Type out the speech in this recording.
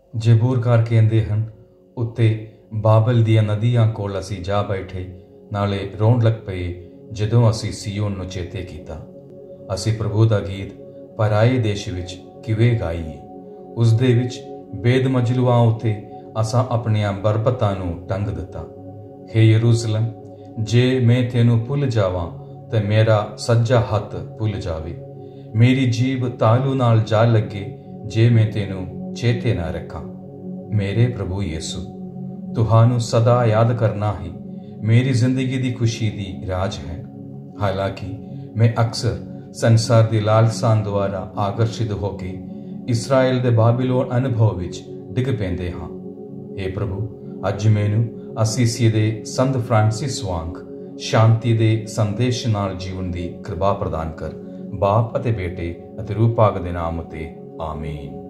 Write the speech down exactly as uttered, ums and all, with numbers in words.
ਜਬੂਰਕਾਰ ਕਹਿੰਦੇ ਹਨ, ਉੱਤੇ ਬਾਬਲ ਦੀਆਂ ਨਦੀਆਂ ਕੋਲ ਅਸੀਂ ਜਾ ਬੈਠੇ, ਨਾਲੇ ਰੋਣ ਲੱਗ ਪਏ ਜਦੋਂ ਅਸੀਂ ਸੀਯੋਨ ਨੂੰ ਚੇਤੇ ਕੀਤਾ। ਅਸੀਂ ਪ੍ਰਭੂ ਦਾ ਗੀਤ ਪਰਾਏ ਦੇਸ਼ ਵਿੱਚ ਕਿਵੇਂ ਗਾਈਏ? ਉਸ ਦੇ ਵਿੱਚ ਬੇਦਮਜਲੂਆਂ ਉੱਤੇ ਅਸਾਂ ਆਪਣੀਆਂ ਬਰਬਤਾਂ ਨੂੰ ਟੰਗ ਦਿੱਤਾ। ਹੇ ਯਰੂਸ਼ਲਮ, ਜੇ ਮੈਂ ਤੈਨੂੰ ਭੁੱਲ ਜਾਵਾਂ ਤੇ ਮੇਰਾ ਸੱਜਾ ਹੱਥ ਭੁੱਲ ਜਾਵੇ। ਮੇਰੀ ਜੀਭ ਤਾਲੂ ਨਾਲ ਜਾ ਲੱਗੇ ਜੇ ਮੈਂ ਤੈਨੂੰ ਚੇਤੇ ਨਾ ਰੱਖਾਂ। ਮੇਰੇ ਪ੍ਰਭੂ ਯਿਸੂ, ਤੁਹਾਨੂੰ ਸਦਾ ਯਾਦ ਕਰਨਾ ਹੀ ਮੇਰੀ ਜ਼ਿੰਦਗੀ ਦੀ ਖੁਸ਼ੀ ਦੀ ਰਾਜ ਹੈ। ਹਾਲਾਂਕਿ ਮੈਂ ਅਕਸਰ ਸੰਸਾਰ ਦੀ ਲਾਲਸਾਂ ਦੁਆਰਾ ਆਕਰਸ਼ਿਤ ਹੋ ਕੇ ਇਸਰਾਇਲ ਦੇ ਬਾਬਿਲੋਨ ਅਨੁਭਵ ਵਿੱਚ ਡਿੱਗ ਪੈਂਦੇ ਹਾਂ। हे ਪ੍ਰਭੂ, ਅੱਜ ਮੈਨੂੰ ਅਸੀਸੀ ਦੇ ਸੰਤ ਫਰਾਂਸਿਸ ਵਾਂਗ ਸ਼ਾਂਤੀ ਦੇ ਸੰਦੇਸ਼ ਨਾਲ ਜੀਵਨ ਦੀ ਕਿਰਪਾ ਪ੍ਰਦਾਨ ਕਰ। ਬਾਪ ਅਤੇ ਬੇਟੇ ਅਤੇ ਰੂਹ ਪਾਕ ਦੇ ਨਾਮ ਉਤੇ ਆਮੀਨ।